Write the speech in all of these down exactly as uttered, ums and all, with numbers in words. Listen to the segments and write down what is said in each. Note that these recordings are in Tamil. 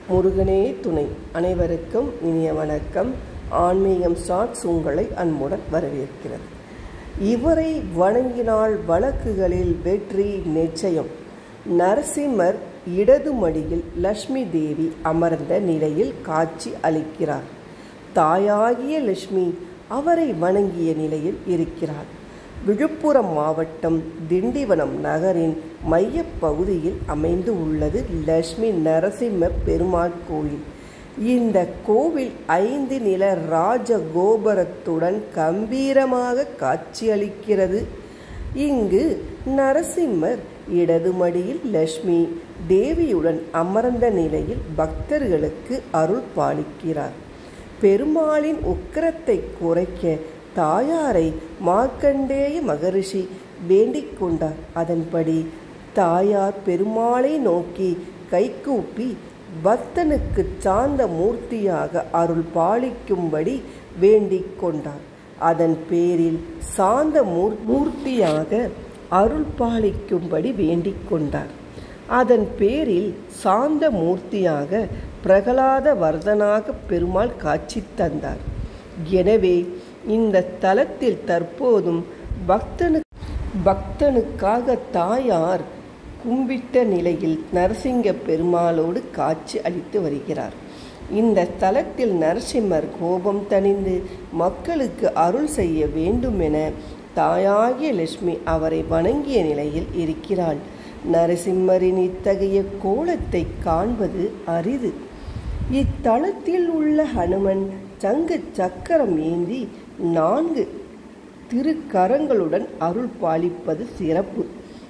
முருகனே துணை. அனைவருக்கும் இனிய வணக்கம். ஆன்மீகம் ஷார்ட்ஸ் உங்களை அன்புடன் வரவேற்கிறது. இவரை வணங்கினால் வழக்குகளில் வெற்றி நிச்சயம். நரசிம்மர் இடது மடியில் லட்சுமி தேவி அமர்ந்த நிலையில் காட்சி அளிக்கிறார். தாயாகிய லட்சுமி அவரை வணங்கிய நிலையில் இருக்கிறார். விழுப்புரம் மாவட்டம் திண்டிவனம் நகரின் மையப் பகுதியில் அமைந்து உள்ளது லட்சுமி நரசிம்ம பெருமாள் கோயில். இந்த கோவில் ஐந்து நில ராஜ கோபுரத்துடன் கம்பீரமாக காட்சியளிக்கிறது. இங்கு நரசிம்மர் இடது மடியில் லட்சுமி தேவியுடன் அமர்ந்த நிலையில் பக்தர்களுக்கு அருள் பாலிக்கிறார். பெருமாளின் உக்கிரத்தை குறைக்க தாயாரை மார்க்கண்டேய மகரிஷி வேண்டிக் கொண்டார். அதன்படி தாயார் பெருமாளை நோக்கி கைகூப்பி பக்தனுக்கு சாந்த மூர்த்தியாக அருள் பாலிக்கும்படி வேண்டிக் கொண்டார். அதன் பேரில் சாந்த மூர்த்தியாக அருள் பாலிக்கும்படி வேண்டிக் கொண்டார். அதன் பேரில் சாந்த மூர்த்தியாக பிரகலாத வர்தனாக பெருமாள் காட்சி தந்தார். எனவே இந்த தலத்தில் தற்போதும் பக்தனு பக்தனுக்காக தாயார் கும்பிட்ட நிலையில் நரசிங்க பெருமாளோடு காட்சி அளித்து வருகிறார். இந்த தலத்தில் நரசிம்மர் கோபம் தணிந்து மக்களுக்கு அருள் செய்ய வேண்டும் என தாயாகிய லட்சுமி அவரை வணங்கிய நிலையில் இருக்கிறாள். நரசிம்மரின் இத்தகைய கோலத்தை காண்பது அரிது. இத்தலத்தில் உள்ள ஹனுமன் சங்கு சக்கரம் ஏந்தி நான்கு திருக்கரங்களுடன் அருள் பாலிப்பது சிறப்பு.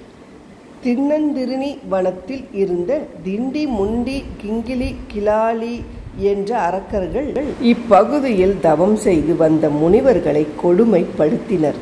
திண்ணந்திருணி வனத்தில் இருந்த திண்டி முண்டி கிங்கிலி கிளாலி என்ற அரக்கர்கள் இப்பகுதியில் தவம் செய்து வந்த முனிவர்களை கொடுமைப்படுத்தினர்.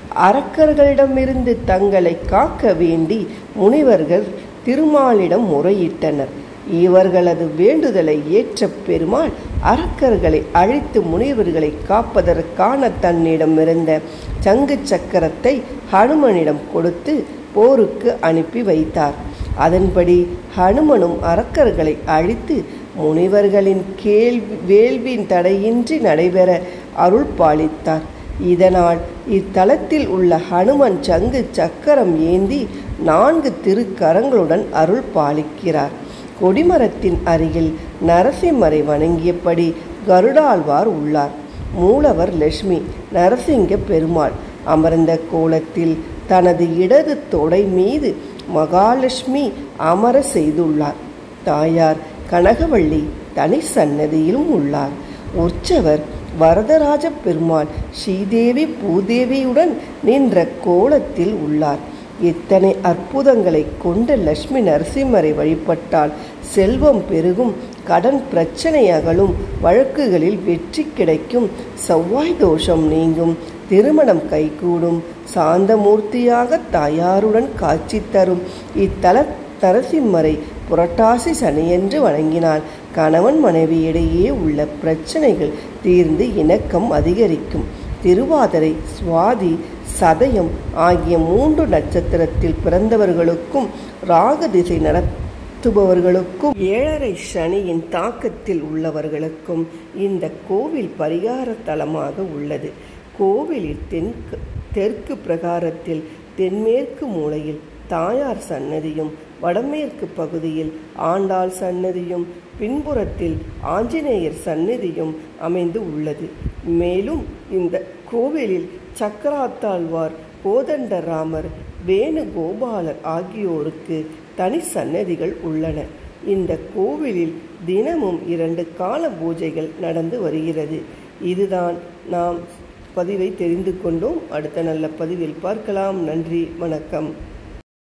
அரக்கர்களிடமிருந்து தங்களை காக்க வேண்டி முனிவர்கள் திருமாலிடம் முறையிட்டனர். இவர்களது வேண்டுதலை ஏற்ற பெருமாள் அரக்கர்களை அழித்து முனிவர்களை காப்பதற்கான தன்னிடமிருந்த சங்கு சக்கரத்தை ஹனுமனிடம் கொடுத்து போருக்கு அனுப்பி வைத்தார். அதன்படி ஹனுமனும் அரக்கர்களை அழித்து முனிவர்களின் கேள்வி வேள்வியின் தடையின்றி நடைபெற அருள் பாலித்தார். இதனால் இத்தலத்தில் உள்ள ஹனுமன் சங்கு சக்கரம் ஏந்தி நான்கு திருக்கரங்களுடன் அருள் பாலிக்கிறார். கொடிமரத்தின் அருகில் நரசிம்மரை வணங்கியபடி கருடாழ்வார் உள்ளார். மூலவர் லட்சுமி நரசிங்க பெருமாள் அமர்ந்த கோலத்தில் தனது இடது தொடை மீது மகாலட்சுமி அமர செய்துள்ளார். தாயார் கனகவள்ளி தனி சன்னதியிலும் உள்ளார். உற்சவர் வரதராஜ பெருமாள் ஸ்ரீதேவி பூதேவியுடன் நின்ற கோலத்தில் உள்ளார். இத்தனை அற்புதங்களை கொண்ட லட்சுமி நரசிம்மரை வழிபட்டால் செல்வம் பெருகும், கடன் பிரச்சனை அகலும், வழக்குகளில் வெற்றி கிடைக்கும், செவ்வாய் தோஷம் நீங்கும், திருமணம் கைகூடும். சாந்தமூர்த்தியாக தாயாருடன் காட்சி தரும் இத்தல நரசிம்மரை புரட்டாசி சனியன்று வணங்கினால் கணவன் மனைவியிடையே உள்ள பிரச்சனைகள் தீர்ந்து இணக்கம் அதிகரிக்கும். திருவாதிரை, சுவாதி, சதயம் ஆகிய மூன்று நட்சத்திரத்தில் பிறந்தவர்களுக்கும் ராகு திசை நடத்துபவர்களுக்கும் ஏழரை சனியின் தாக்கத்தில் உள்ளவர்களுக்கும் இந்த கோவில் பரிகார தலமாக உள்ளது. கோவிலில் தென் தெற்கு பிரகாரத்தில் தென்மேற்கு மூலையில் தாயார் சன்னதியும், வடமேற்கு பகுதியில் ஆண்டாள் சன்னதியும், பின்புறத்தில் ஆஞ்சநேயர் சன்னதியும் அமைந்து உள்ளது. மேலும் இந்த கோவிலில் சக்கராத்தாழ்வார், கோதண்டராமர், வேணுகோபாலர் ஆகியோருக்கு தனி சன்னதிகள் உள்ளன. இந்த கோவிலில் தினமும் இரண்டு கால பூஜைகள் நடந்து வருகிறது. இதுதான் நாம் பதிவை தெரிந்து கொண்டோம். அடுத்த நல்ல பதிவில் பார்க்கலாம். நன்றி, வணக்கம்.